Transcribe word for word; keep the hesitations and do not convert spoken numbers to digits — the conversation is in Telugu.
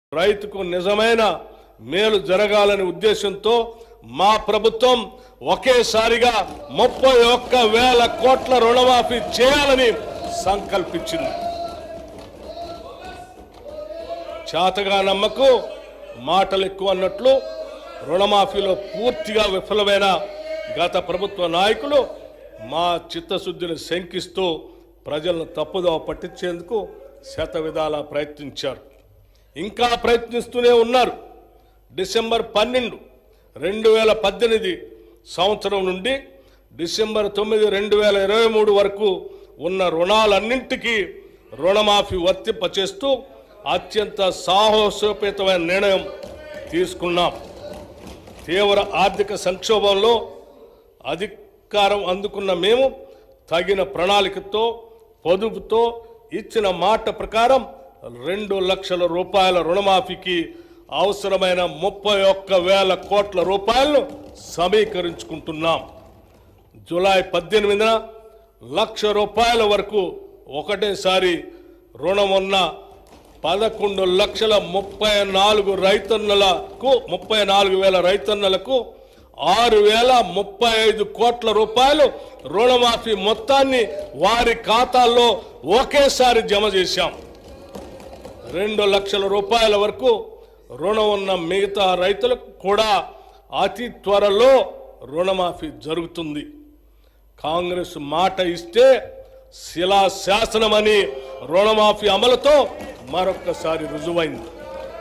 రైతుకు నిజమైన మేలు జరగాలనే ఉద్దేశంతో మా ప్రభుత్వం ఒకేసారిగా ముప్పై ఒక్క వేల కోట్ల రుణమాఫీ చేయాలని సంకల్పించింది. చాతగా నమ్మకు మాటలు ఎక్కువ అన్నట్లు రుణమాఫీలో పూర్తిగా విఫలమైన గత ప్రభుత్వ నాయకులు మా చిత్తశుద్ధిని శంకిస్తూ ప్రజలను తప్పుదోవ పట్టించేందుకు శత విధాలా ప్రయత్నించారు. ఇంకా ప్రయత్నిస్తూనే ఉన్నారు. డిసెంబర్ పన్నెండు రెండు వేల పద్దెనిమిది సంవత్సరం నుండి డిసెంబర్ తొమ్మిది రెండు వేల ఇరవై మూడు వరకు ఉన్న రుణాలన్నింటికీ రుణమాఫీ వర్తింపచేస్తూ అత్యంత సాహసోపేతమైన నిర్ణయం తీసుకున్నాం. తీవ్ర ఆర్థిక సంక్షోభంలో అధికారం అందుకున్న మేము తగిన ప్రణాళికతో పొదుపుతో ఇచ్చిన మాట ప్రకారం రెండు లక్షల రూపాయల రుణమాఫీకి అవసరమైన ముప్పై ఒక్క వేల కోట్ల రూపాయలను సమీకరించుకుంటున్నాం. జూలై పద్దెనిమిదిన లక్ష రూపాయల వరకు ఒకటేసారి రుణం ఉన్న పదకొండు లక్షల ముప్పై నాలుగు రైతన్నలకు ముప్పై నాలుగు వేల రైతన్నలకు ఆరు వేల ముప్పై ఐదు కోట్ల రూపాయలు రుణమాఫీ మొత్తాన్ని వారి ఖాతాల్లో ఒకేసారి జమ చేశాం. రెండు లక్షల రూపాయల వరకు రుణం ఉన్న మిగతా రైతులకు కూడా అతి త్వరలో రుణమాఫీ జరుగుతుంది. కాంగ్రెస్ మాట ఇస్తే శిలా శాసనమని రుణమాఫీ అమలుతో మరొక్కసారి రుజువైంది.